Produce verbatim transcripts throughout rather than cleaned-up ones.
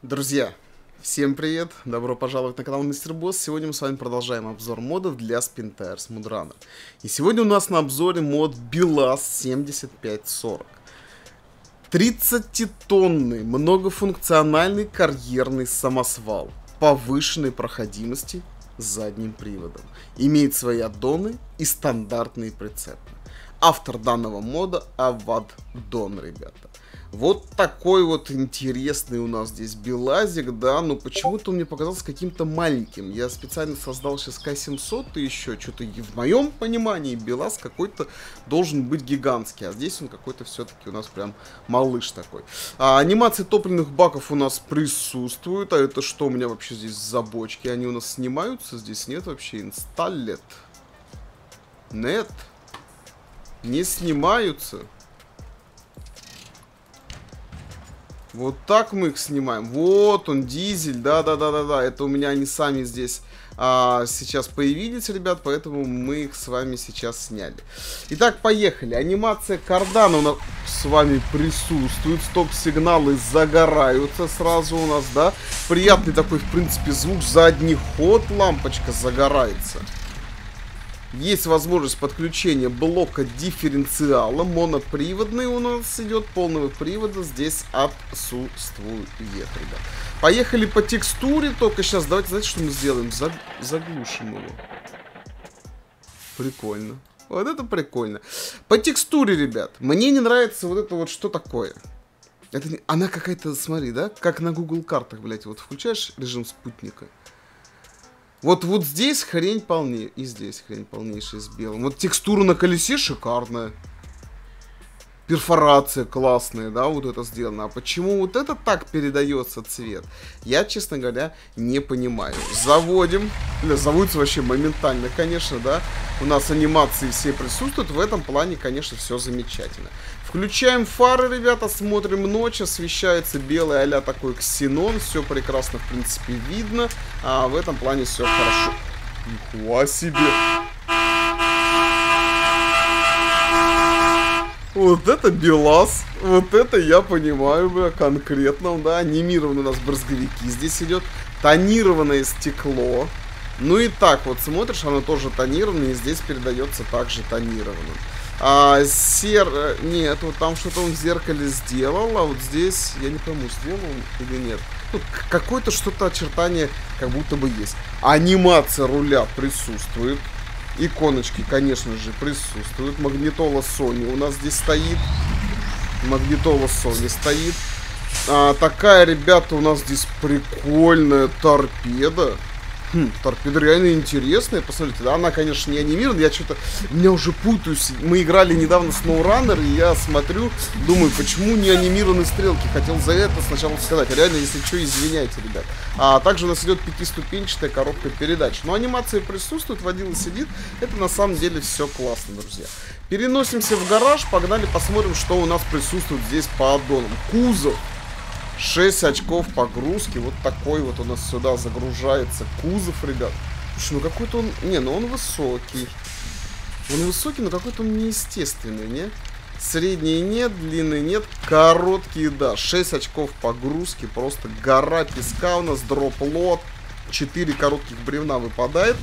Друзья, всем привет! Добро пожаловать на канал Мистер Босс. Сегодня мы с вами продолжаем обзор модов для Spintires Mudrunner. И сегодня у нас на обзоре мод Белаз семьдесят пять сорок. тридцатитонный многофункциональный карьерный самосвал повышенной проходимости с задним приводом. Имеет свои аддоны и стандартные прицепы. Автор данного мода Аваддон, ребята. Вот такой вот интересный у нас здесь Белазик, да, но почему-то он мне показался каким-то маленьким. Я специально создал сейчас К семьсот и еще что-то в моем понимании Белаз какой-то должен быть гигантский, а здесь он какой-то все-таки у нас прям малыш такой. А, анимации топливных баков у нас присутствуют, а это что у меня вообще здесь за бочки? Они у нас снимаются? Здесь нет вообще инсталлет. Нет. Не снимаются. Вот так мы их снимаем. Вот он, дизель. Да-да-да-да-да. Это у меня они сами здесь а, сейчас появились, ребят. Поэтому мы их с вами сейчас сняли. Итак, поехали. Анимация кардана у нас с вами присутствует. Стоп-сигналы загораются сразу у нас, да. Приятный такой, в принципе, звук. Задний ход. Лампочка загорается. Есть возможность подключения блока дифференциала. Моноприводный у нас идет. Полного привода здесь отсутствует, ребят. Поехали по текстуре. Только сейчас давайте, знаете, что мы сделаем? Заг... Заглушим его. Прикольно. Вот это прикольно. По текстуре, ребят. Мне не нравится вот это вот что такое. Это не... Она какая-то, смотри, да? Как на Google картах, блядь. Вот включаешь режим спутника. Вот, вот здесь хрень полнее. И здесь хрень полнейшая с белым. Вот текстура на колесе шикарная. Перфорация классная, да, вот это сделано. А почему вот это так передается цвет? Я, честно говоря, не понимаю. Заводим. Или заводится вообще моментально, конечно, да. У нас анимации все присутствуют. В этом плане, конечно, все замечательно. Включаем фары, ребята, смотрим ночь. Освещается белый а-ля такой ксенон. Все прекрасно, в принципе, видно. А в этом плане все хорошо. Нихуя себе. Вот это Белаз, вот это я понимаю, бля, конкретно, да, анимированы у нас брызговики, здесь идет тонированное стекло, ну и так вот смотришь, оно тоже тонированное, и здесь передается также тонированным. А, сер... Нет, вот там что-то он в зеркале сделал, а вот здесь, я не пойму, сделал он или нет. Ну, какое-то что-то очертание как будто бы есть. Анимация руля присутствует. Иконочки, конечно же, присутствуют. Магнитола Sony у нас здесь стоит. Магнитола Sony стоит. А, такая, ребята, у нас здесь прикольная торпеда. Хм, торпеда реально интересная. Посмотрите, да, она, конечно, не анимирована. Я что-то, меня уже путаюсь. Мы играли недавно с SnowRunner, и я смотрю, думаю, почему не анимированы стрелки. Хотел за это сначала сказать. Реально, если что, извиняйте, ребят. А также у нас идет пятиступенчатая коробка передач. Но анимация присутствует, водила сидит. Это на самом деле все классно, друзья. Переносимся в гараж, погнали, посмотрим, что у нас присутствует здесь по аддонам. Кузов. шесть очков погрузки. Вот такой вот у нас сюда загружается кузов, ребят. Слушай, ну какой-то он... Не, ну он высокий. Он высокий, но какой-то он неестественный, не? Средний нет, длинный нет, короткий, да. шесть очков погрузки, просто гора песка у нас, дроп-лот. четыре коротких бревна выпадает,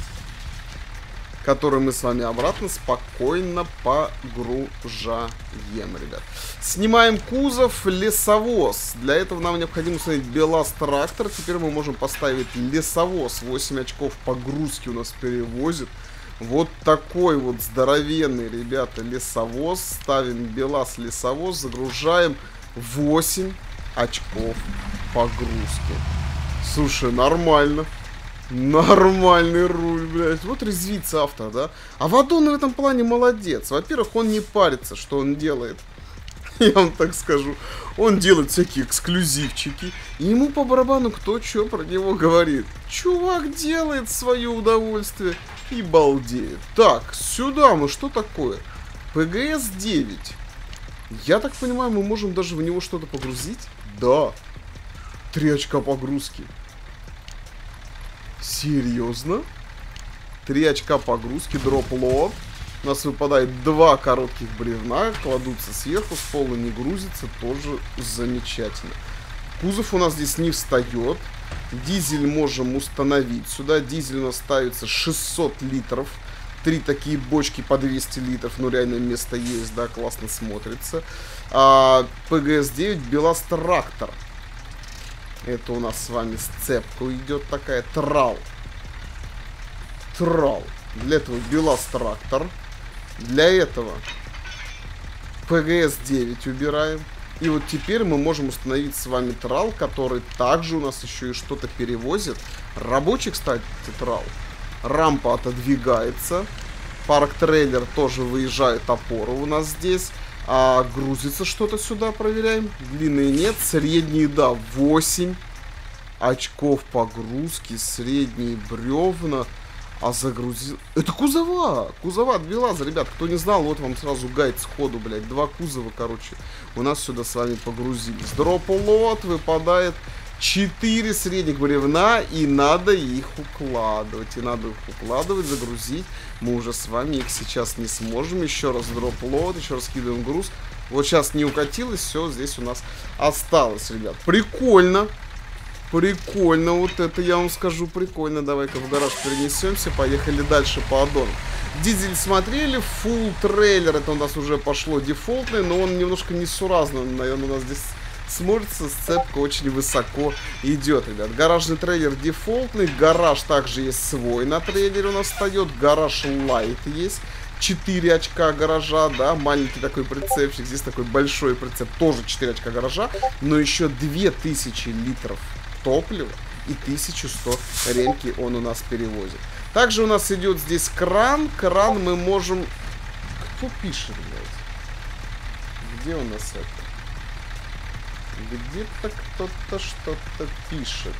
который мы с вами обратно спокойно погружаем, ребят. Снимаем кузов, лесовоз. Для этого нам необходимо установить Белаз трактор. Теперь мы можем поставить лесовоз. восемь очков погрузки у нас перевозит. Вот такой вот здоровенный, ребята, лесовоз. Ставим Белаз лесовоз, загружаем восемь очков погрузки. Слушай, нормально. Нормальный руль, блядь. Вот резвится автор, да? А Аваддон в этом плане молодец. Во-первых, он не парится, что он делает. Я вам так скажу. Он делает всякие эксклюзивчики. И ему по барабану кто что про него говорит. Чувак делает свое удовольствие и балдеет. Так, сюда мы что такое? пэ гэ эс девять. Я так понимаю, мы можем даже в него что-то погрузить? Да. Три очка погрузки. Серьезно? Три очка погрузки, дроп-лот. У нас выпадает два коротких бревна, кладутся сверху, с пола не грузится, тоже замечательно. Кузов у нас здесь не встает. Дизель можем установить сюда. Дизель у нас ставится шестьсот литров. Три такие бочки по двести литров. Ну, реально место есть, да, классно смотрится. А, пэ гэ эс девять БелАЗ Трактор. Это у нас с вами сцепка идет такая. Трал. Трал. Для этого БелАЗ Трактор. Для этого пэ гэ эс девять убираем. И вот теперь мы можем установить с вами трал, который также у нас еще и что-то перевозит. Рабочий, кстати, трал. Рампа отодвигается. Парк-трейлер тоже выезжает, опора у нас здесь. А грузится что-то сюда, проверяем. Длинные нет, средние, да, восемь очков погрузки, средние бревна. А загрузил... Это кузова! Кузова от БелАЗа, ребят. Кто не знал, вот вам сразу гайд сходу, блядь. Два кузова, короче, у нас сюда с вами погрузились. Дроп-лот выпадает четыре средних бревна, и надо их укладывать. И надо их укладывать, загрузить. Мы уже с вами их сейчас не сможем. Еще раз дроп-лот, еще раз кидаем груз. Вот сейчас не укатилось, все здесь у нас осталось, ребят. Прикольно. Прикольно, вот это я вам скажу, прикольно. Давай-ка в гараж перенесемся, поехали дальше по аддону. Дизель смотрели, full трейлер, это у нас уже пошло дефолтный, но он немножко несуразно, наверное, у нас здесь смотрится, сцепка очень высоко идет, ребят. Гаражный трейлер дефолтный, гараж также есть свой на трейлере у нас встает, гараж лайт есть. четыре очка гаража, да, маленький такой прицепчик, здесь такой большой прицеп, тоже четыре очка гаража, но еще две тысячи литров топлива и тысяча сто ремки он у нас перевозит. Также у нас идет здесь кран. Кран мы можем... Кто пишет, блядь? Где у нас это? Где-то кто-то что-то пишет.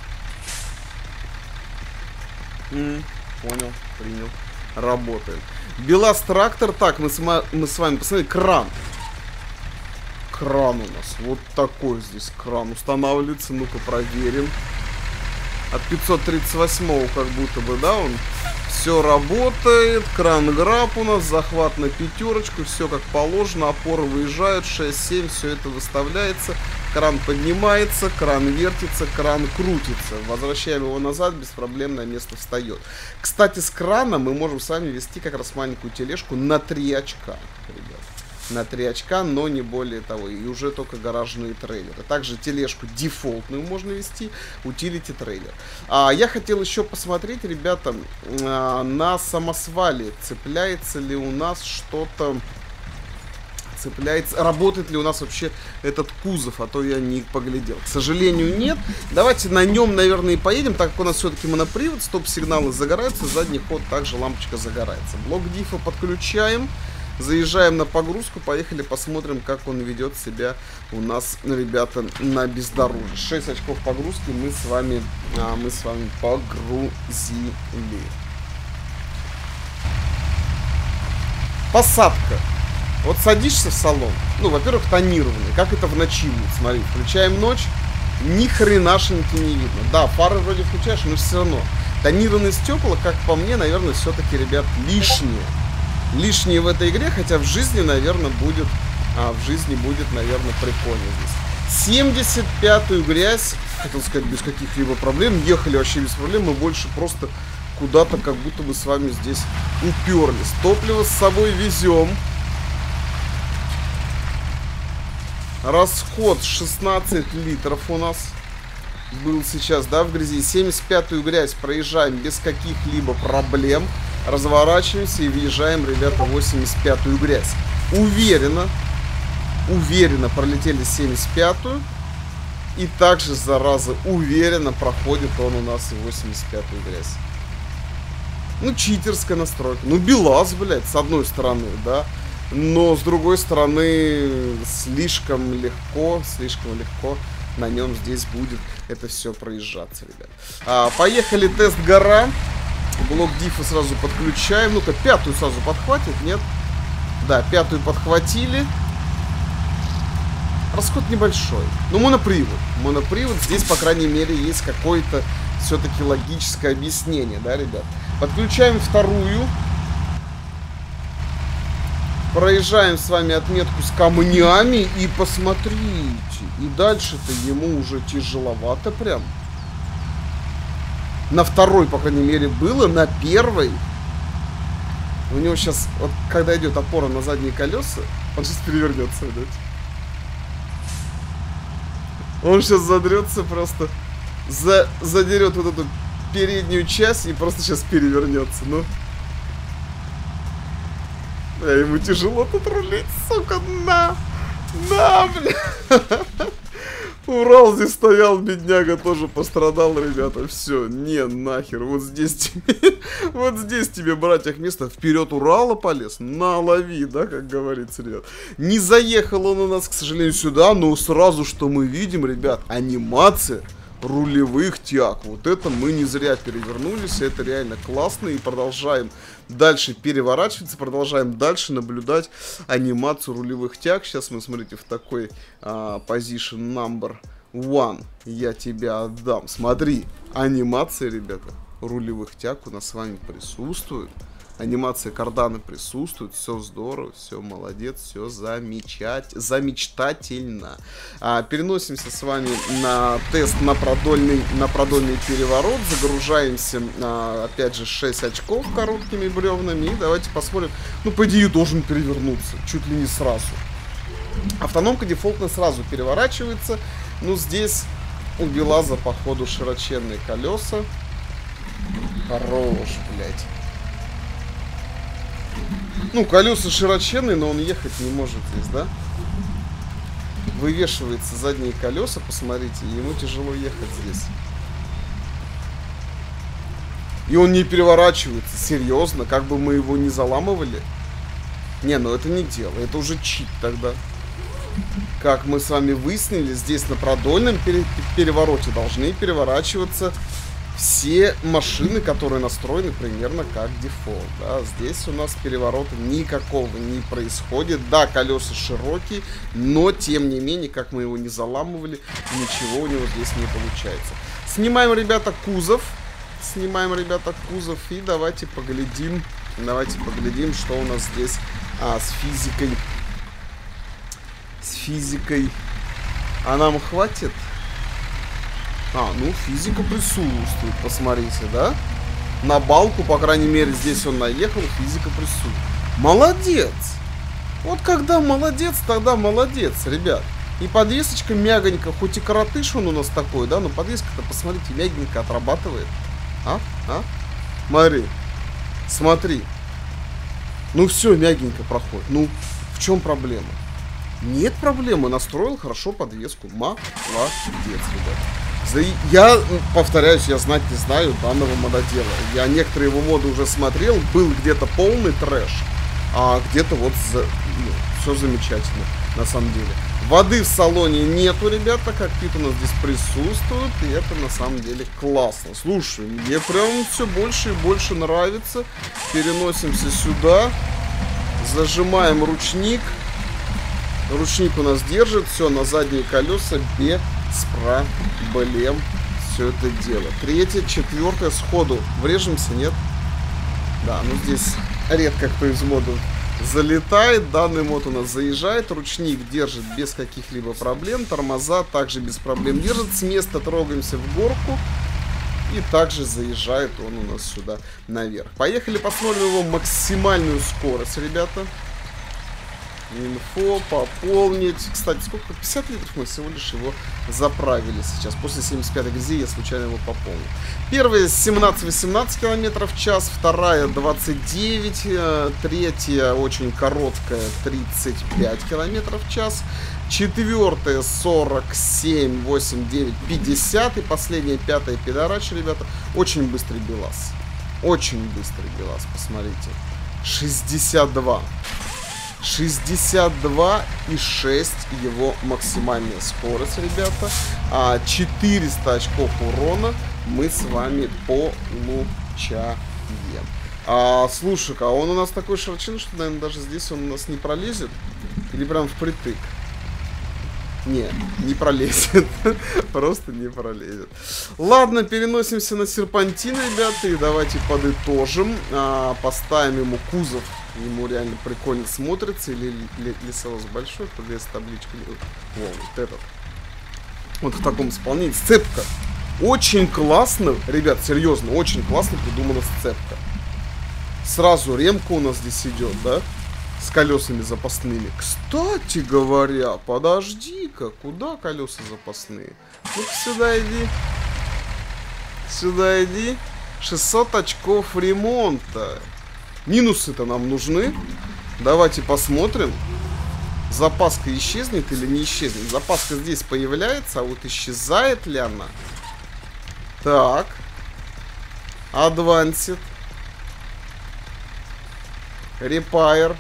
М-м, понял, принял. Работает. БелАЗ Трактор. Так, мы с, мы с вами посмотрим. Кран. Кран у нас. Вот такой здесь кран устанавливается. Ну-ка проверим. От пятьсот тридцать восьмого как будто бы, да, он все работает. Кран граб у нас, захват на пятерочку, все как положено. Опоры выезжают, шесть семь, все это выставляется. Кран поднимается, кран вертится, кран крутится. Возвращаем его назад, без проблем на место встает. Кстати, с крана мы можем с вами вести как раз маленькую тележку на три очка, ребят. На три очка, но не более того. И уже только гаражные трейлеры. Также тележку дефолтную можно вести, утилити трейлер. А, я хотел еще посмотреть, ребята, а, на самосвале. Цепляется ли у нас что-то... Цепляется... Работает ли у нас вообще этот кузов, а то я не поглядел. К сожалению, нет. Давайте на нем, наверное, и поедем, так как у нас все-таки монопривод, стоп-сигналы загораются, задний ход также лампочка загорается. Блок дифа подключаем. Заезжаем на погрузку, поехали посмотрим, как он ведет себя у нас, ребята, на бездорожье. шесть очков погрузки мы с вами, а, мы с вами погрузили. Посадка. Вот садишься в салон, ну, во-первых, тонированный, как это в ночи будет, смотри, включаем ночь, ни хренашеньки не видно. Да, фары вроде включаешь, но все равно. Тонированные стекла, как по мне, наверное, все-таки, ребят, лишние. Лишние в этой игре, хотя в жизни, наверное, будет, а, в жизни будет, наверное, прикольно здесь. семьдесят пятую грязь, хотел сказать, без каких-либо проблем, ехали вообще без проблем, мы больше просто куда-то как будто бы с вами здесь уперлись. Топливо с собой везем. Расход шестнадцать литров у нас был сейчас, да, в грязи. семьдесят пятую грязь проезжаем без каких-либо проблем. Разворачиваемся и въезжаем, ребята, в восемьдесят пятую грязь. Уверенно, уверенно пролетели семьдесят пятую. И также, зараза, уверенно проходит он у нас и восемьдесят пятую грязь. Ну, читерская настройка. Ну, БелАЗ, блядь, с одной стороны, да. Но, с другой стороны, слишком легко, слишком легко на нем здесь будет это все проезжаться, ребят. А, поехали, тест гора. Блок дифа сразу подключаем. Ну-ка, пятую сразу подхватит, нет? Да, пятую подхватили. Расход небольшой. Ну, монопривод. Монопривод. Здесь, по крайней мере, есть какое-то все-таки логическое объяснение, да, ребят? Подключаем вторую. Проезжаем с вами отметку с камнями. И посмотрите. И дальше-то ему уже тяжеловато прям. На второй, по крайней мере, было. На первой. У него сейчас, вот когда идет опора на задние колеса, он сейчас перевернется, видать. Он сейчас задрется просто. За, задерет вот эту переднюю часть и просто сейчас перевернется. Ну. А ему тяжело тут рулить, сука. На! На, бля! Урал здесь стоял, бедняга, тоже пострадал, ребята. Все, не, нахер. Вот здесь тебе, вот здесь тебе, братьях, место. Вперед Урала полез. На, лови, да, как говорится, ребят. Не заехал он у нас, к сожалению, сюда, но сразу, что мы видим, ребят, анимация рулевых тяг. Вот это мы не зря перевернулись. Это реально классно. И продолжаем дальше переворачиваться. Продолжаем дальше наблюдать анимацию рулевых тяг. Сейчас мы, смотрите, в такой а, position number one. Я тебя отдам. Смотри, анимация, ребята, рулевых тяг у нас с вами присутствует. Анимация кардана присутствует, все здорово, все молодец, все замечать, замечтательно. А, переносимся с вами на тест на продольный, на продольный переворот, загружаемся, а, опять же, шесть очков короткими бревнами, и давайте посмотрим, ну, по идее, должен перевернуться, чуть ли не сразу. Автономка дефолтно сразу переворачивается, но здесь у БелАЗа, походу, широченные колеса. Хорош, блядь. Ну, колеса широченные, но он ехать не может здесь, да? Вывешивается задние колеса, посмотрите, и ему тяжело ехать здесь. И он не переворачивается, серьезно, как бы мы его не заламывали. Не, ну это не дело, это уже чит тогда. Как мы с вами выяснили, здесь на продольном пере перевороте должны переворачиваться все машины, которые настроены примерно как дефолт. Да? Здесь у нас переворота никакого не происходит. Да, колеса широкие, но тем не менее, как мы его не заламывали, ничего у него здесь не получается. Снимаем, ребята, кузов. Снимаем, ребята, кузов. И давайте поглядим. Давайте поглядим, что у нас здесь а, с физикой. С физикой. А нам хватит? А, ну, физика присутствует, посмотрите, да? На балку, по крайней мере, здесь он наехал, физика присутствует. Молодец! Вот когда молодец, тогда молодец, ребят. И подвесочка мягонько, хоть и коротыш он у нас такой, да, но подвеска-то, посмотрите, мягенько отрабатывает. А? А? Смотри. Смотри. Ну, все мягенько проходит. Ну, в чем проблема? Нет проблемы, настроил хорошо подвеску. Молодец, ребят. Я, повторяюсь, я знать не знаю данного мододела. Я некоторые его моды уже смотрел. Был где-то полный трэш, а где-то вот за... ну, все замечательно, на самом деле. Воды в салоне нету, ребята. Кокпит у нас здесь присутствует. И это на самом деле классно. Слушай, мне прям все больше и больше нравится. Переносимся сюда. Зажимаем ручник. Ручник у нас держит. Все на задние колеса без проблем. Все это дело. Третье, четвертое сходу. Врежемся, нет? Да, ну здесь редко кто из модов залетает. Данный мод у нас заезжает. Ручник держит без каких-либо проблем. Тормоза также без проблем держит. С места трогаемся в горку. И также заезжает он у нас сюда наверх. Поехали посмотрим его максимальную скорость, ребята. Инфо, пополнить. Кстати, сколько? пятьдесят литров мы всего лишь его заправили сейчас. После семьдесят пятой грязи я случайно его пополнил. Первая семнадцать-восемнадцать километров в час. Вторая двадцать девять. Третья очень короткая тридцать пять километров в час. Четвертая сорок семь, восемь, девять, пятьдесят. И последняя пятая пидорач, ребята. Очень быстрый БелАЗ. Очень быстрый БелАЗ, посмотрите. шестьдесят два. шестьдесят два и шесть его максимальная скорость, ребята. А четыреста очков урона мы с вами получаем. А, слушай-ка, а он у нас такой широченный, что, наверное, даже здесь он у нас не пролезет. Или прям впритык. Не, не пролезет. Просто не пролезет. Ладно, переносимся на серпантин, ребята. И давайте подытожим. А, поставим ему кузов. Ему реально прикольно смотрится. Или лесовоз большой, подвес табличка. О, вот этот. Вот в таком исполнении. Сцепка. Очень классно. Ребят, серьезно, очень классно придумана сцепка. Сразу ремка у нас здесь идет, да? С колесами запасными. Кстати говоря, подожди-ка, куда колеса запасные? Ну-ка сюда иди. Сюда иди. шестьсот очков ремонта. Минусы-то нам нужны. Давайте посмотрим. Запаска исчезнет или не исчезнет. Запаска здесь появляется, а вот исчезает ли она? Так. Advanced. Repair.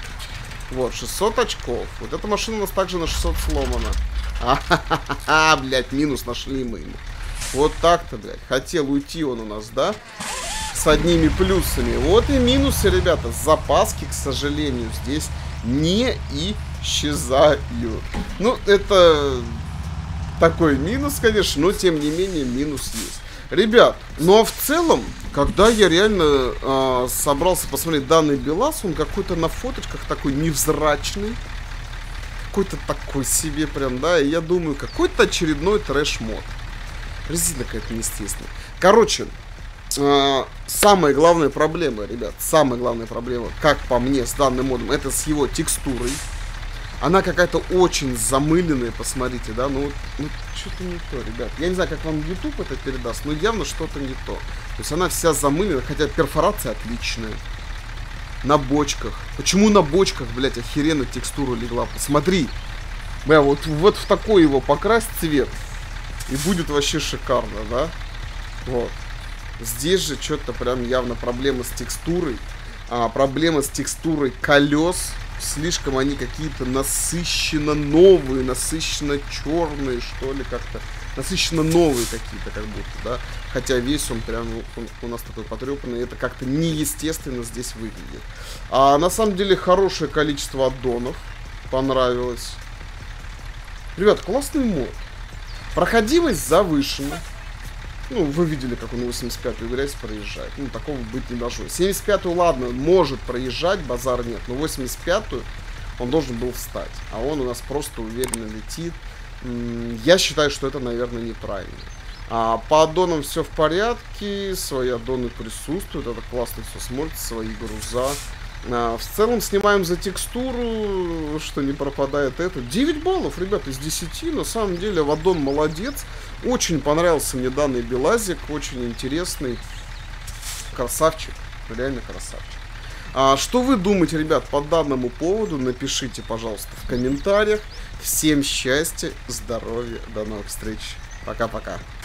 Вот, шестьсот очков. Вот эта машина у нас также на шестьсот сломана. А-ха-ха-ха, блядь, минус нашли мы ему. Вот так-то, блядь. Хотел уйти он у нас, да? С одними плюсами. Вот и минусы, ребята. Запаски, к сожалению, здесь не исчезают. Ну, это такой минус, конечно, но тем не менее минус есть. Ребят, ну а в целом, когда я реально э, собрался посмотреть данный БелАЗ, он какой-то на фоточках такой невзрачный. Какой-то такой себе прям, да, и я думаю, какой-то очередной трэш-мод. Резина какая-то неестественная. Короче, э, самая главная проблема, ребят, самая главная проблема, как по мне, с данным модом, это с его текстурой. Она какая-то очень замыленная, посмотрите, да, ну, ну что-то не то, ребят. Я не знаю, как вам YouTube это передаст, но явно что-то не то. То есть она вся замылена, хотя перфорация отличная. На бочках. Почему на бочках, блядь, охеренно текстура легла? Посмотри. Бля, вот, вот в такой его покрась цвет, и будет вообще шикарно, да? Вот. Здесь же что-то прям явно проблема с текстурой. А, проблема с текстурой колес. Слишком они какие-то насыщенно новые, насыщенно черные, что ли, как-то. Насыщенно новые какие-то, как будто, да. Хотя весь он прям он, у нас такой потрепанный. Это как-то неестественно здесь выглядит. А на самом деле хорошее количество аддонов. Понравилось. Ребят, классный мод. Проходимость завышена. Ну, вы видели, как он восемьдесят пятую грязь проезжает. Ну, такого быть не должно. семьдесят пятую, ладно, может проезжать, базар нет. Но восемьдесят пятую он должен был встать. А он у нас просто уверенно летит. Я считаю, что это, наверное, неправильно. А по аддонам все в порядке. Свои аддоны присутствуют. Это классно все смотрится. Свои груза. А, в целом снимаем за текстуру, что не пропадает это. девять баллов, ребята, из десяти. На самом деле, Вадон молодец. Очень понравился мне данный БелАЗик. Очень интересный. Красавчик. Реально красавчик. А, что вы думаете, ребят, по данному поводу? Напишите, пожалуйста, в комментариях. Всем счастья, здоровья. До новых встреч. Пока-пока.